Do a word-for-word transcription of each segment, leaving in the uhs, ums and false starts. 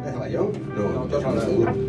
empezaba yo? No, No, tú tú hablas hablas. tú.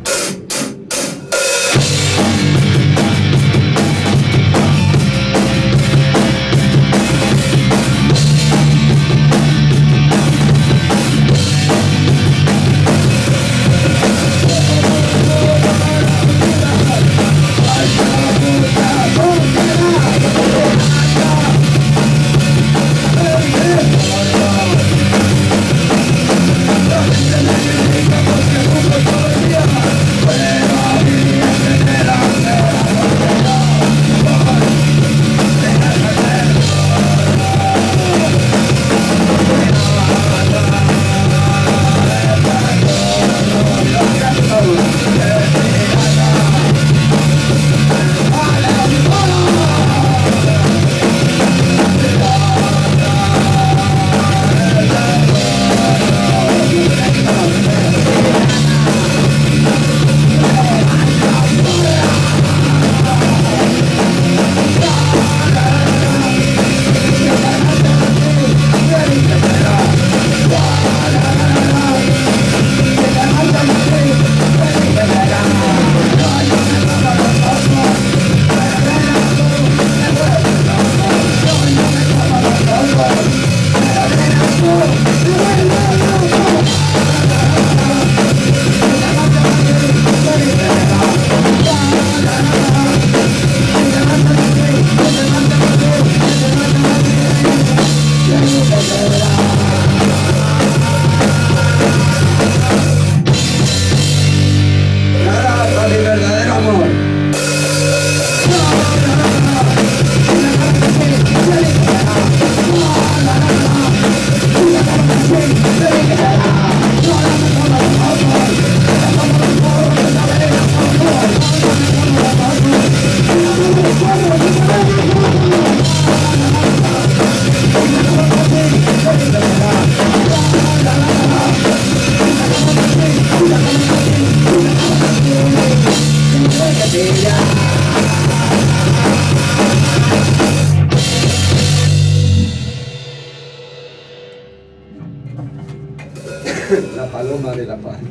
La paloma de la paz.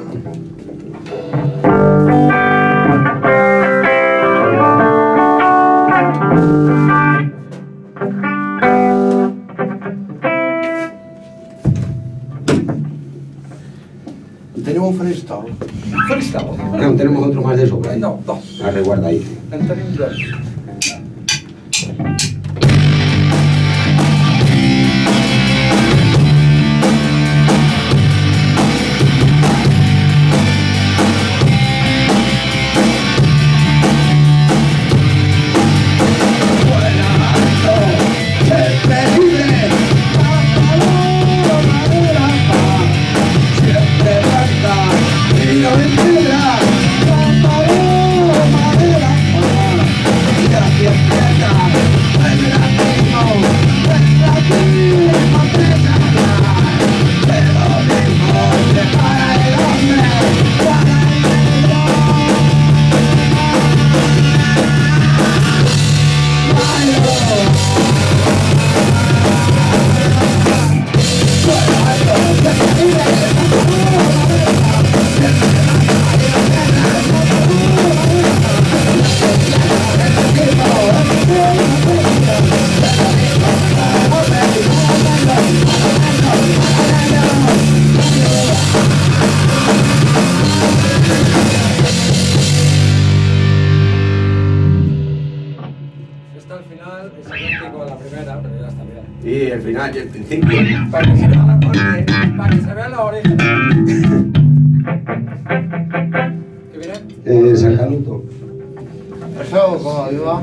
Tenemos un freestyle. Freestyle? No, tenemos otro más de sobra. ¿Eh? No, dos. Ah, reguarda ahí. En tenim dos. Esta al final es idéntico a la primera, pero ya está bien. Y el final y el principio. Para que se vea la, oye, para que se vea la oreja. ¿Qué viene? Eh, San Canuto. Eso, como iba.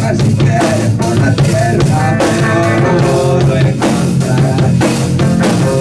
Por la tierra, pero no lo encontrarás.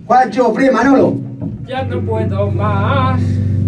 Juancho, Free, Manolo. Ya no puedo más.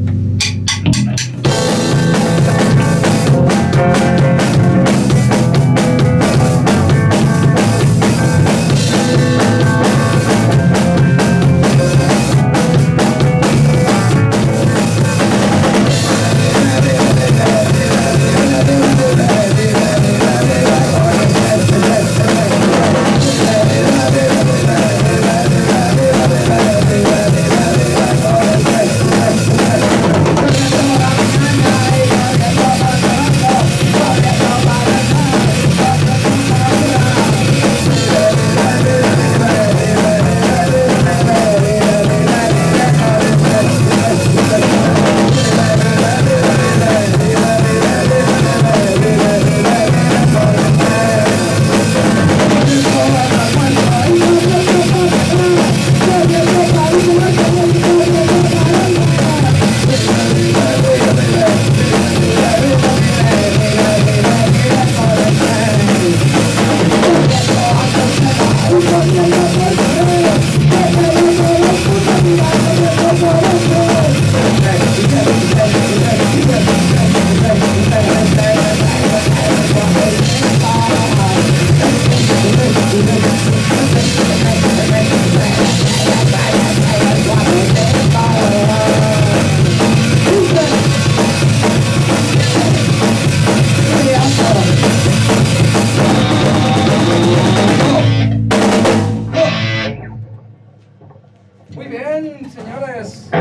Muy bien, señores.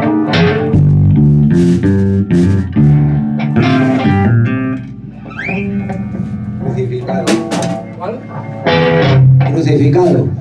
Crucificado. ¿Cuál? Crucificado.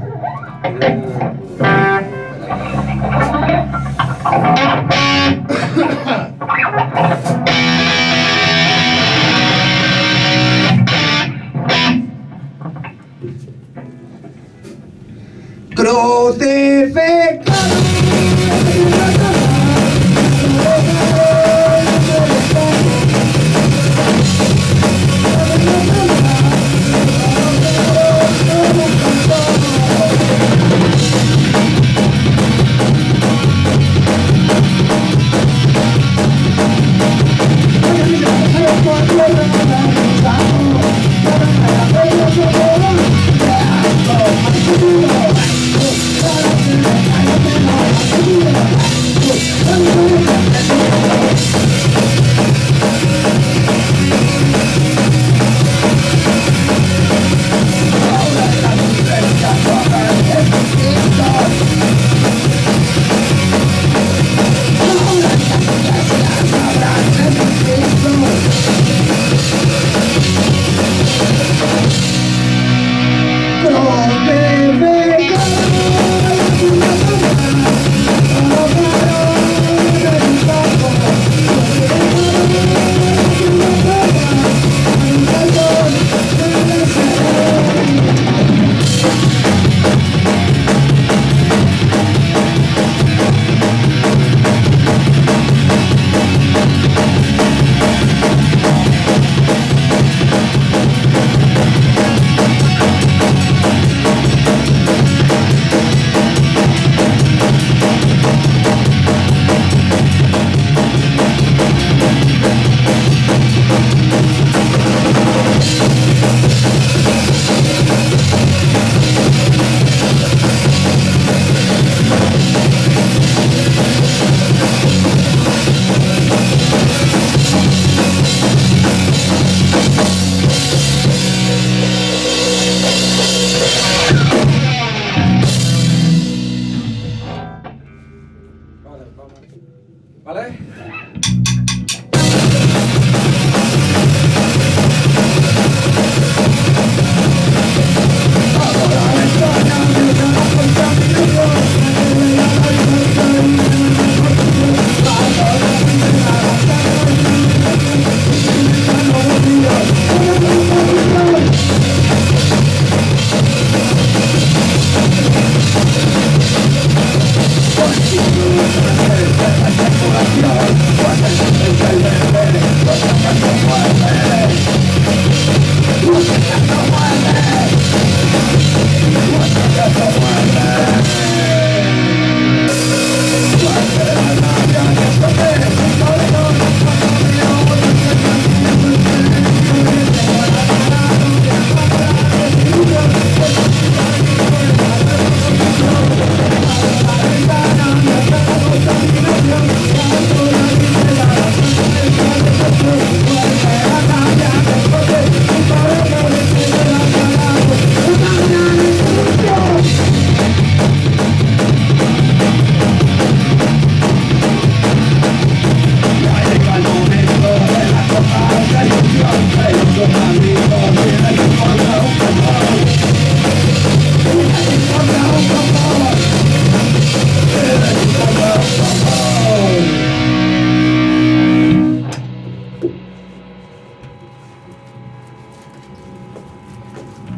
¿Vale?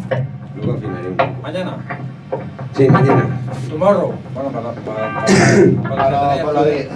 Luego afinaré un poco. Mañana. Sí, mañana. Tomorrow. Bueno, para, para, para, para, Para, para, para la de...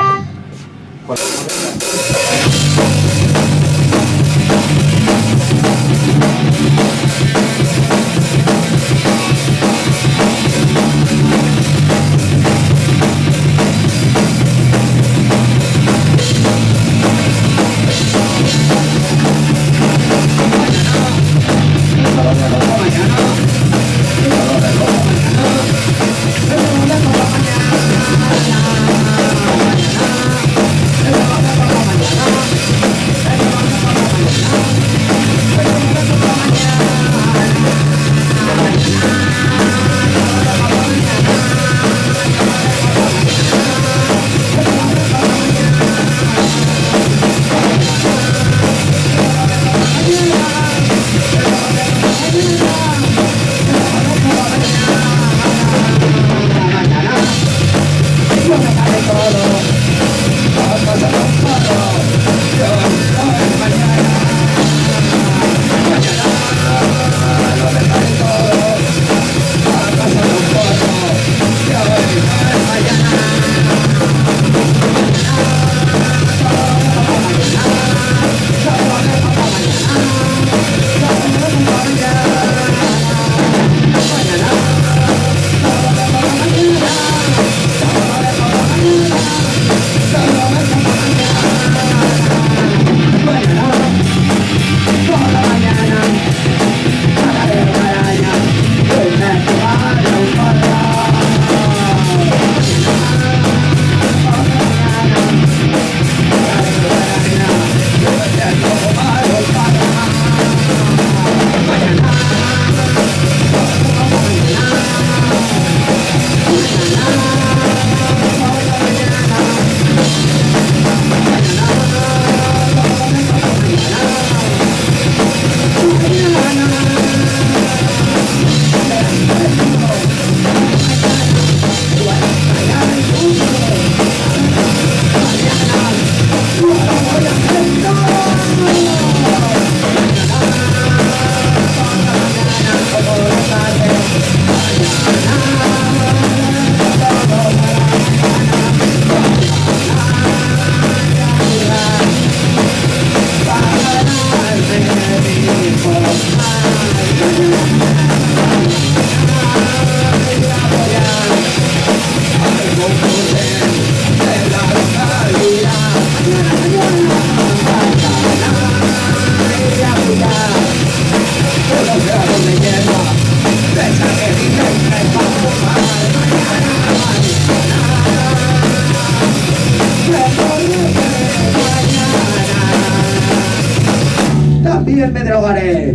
También me drogaré.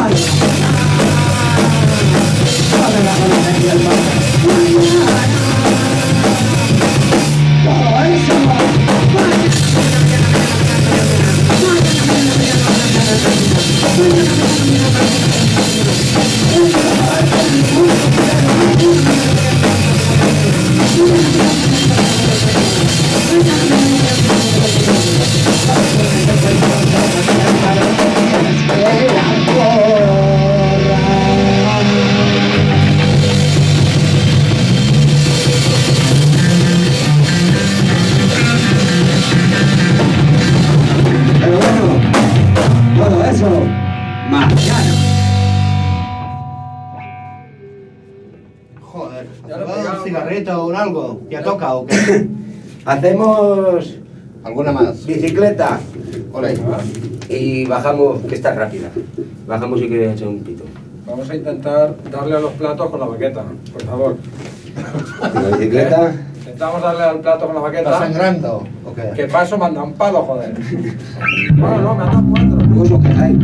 Todo eso. Pero bueno, todo eso mañana. Joder, Ya lo he ¿has pegado, un cigarrito o un algo? ¿Ya toca o qué? Hacemos ¿Alguna más? bicicleta Ole. y bajamos, que está rápida. Bajamos y que echar un pito. Vamos a intentar darle a los platos con la baqueta, por favor. La bicicleta. Intentamos darle al plato con la ¿Está baqueta. sangrando o qué? Que paso me han dado un palo, joder. Bueno, no, me han dado cuatro. Luego os quejáis.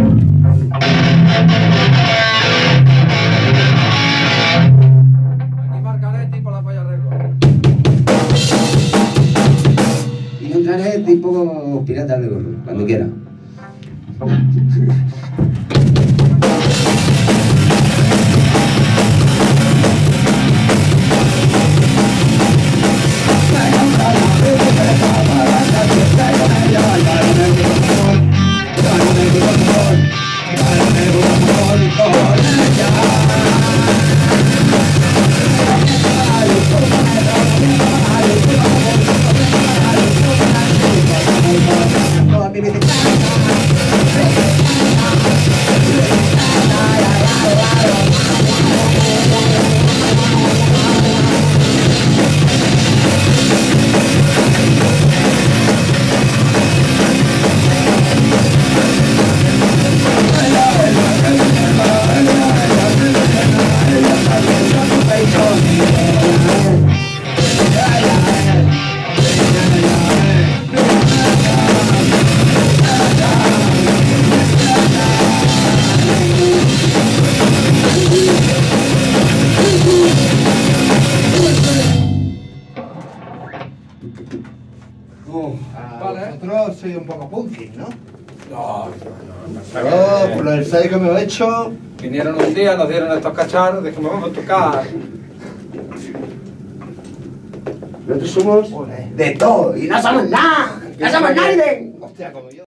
Aquí marcaré tipo la polla récord. Y yo entraré tipo piratas de gorro, cuando quiera. Con Vosotros sois un poco punky, ¿no? No, Yo, por el ensayo que me he hecho, vinieron un día, nos dieron estos cacharros, dijimos, vamos a tocar. Nosotros somos de todo y no somos nada. ¡No somos nadie! hostia, como yo.